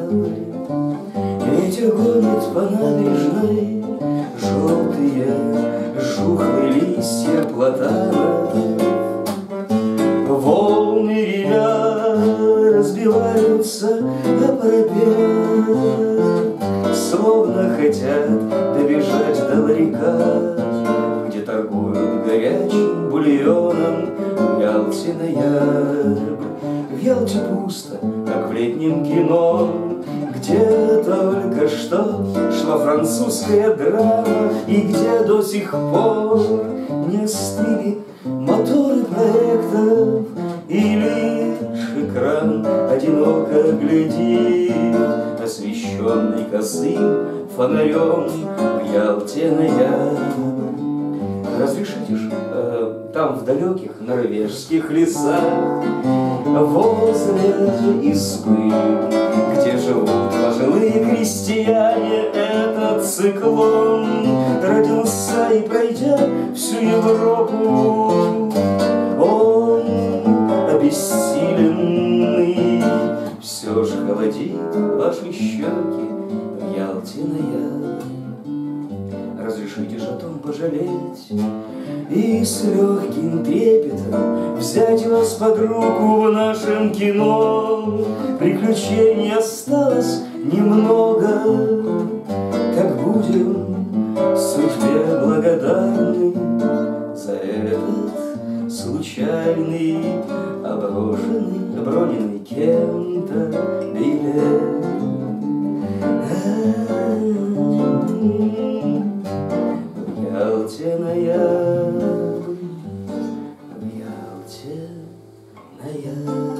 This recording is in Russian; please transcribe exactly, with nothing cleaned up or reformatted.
ноябрь. Ветер гонит по набережной желтые жухлые листья платана. Волны ревя разбиваются о парапет, словно хотят добежать до ларька, где торгуют горячим бульоном. В Ялте ноябрь, в Ялте пусто, как в летнем кино, где только что шла французская драма, и где до сих пор не остыли моторы проектов, и лишь экран одиноко глядит, освещенный косым фонарем в Ялте ноябрь. Разрешите ж, э, там в далеких норвежских лесах, возле избы, где живут пожилые крестьяне, этот циклон родился и, пройдя всю Европу, он обессиленный все же холодит ваши щеки в Ялте ноябрь. Разрешите же о том пожалеть и с легким трепетом взять вас под руку в нашем кино. Приключений осталось немного, как будем судьбе благодарны за этот случайный, оброженный, оброненный кем-то билет. В Ялте ноябрь, в Ялте ноябрь.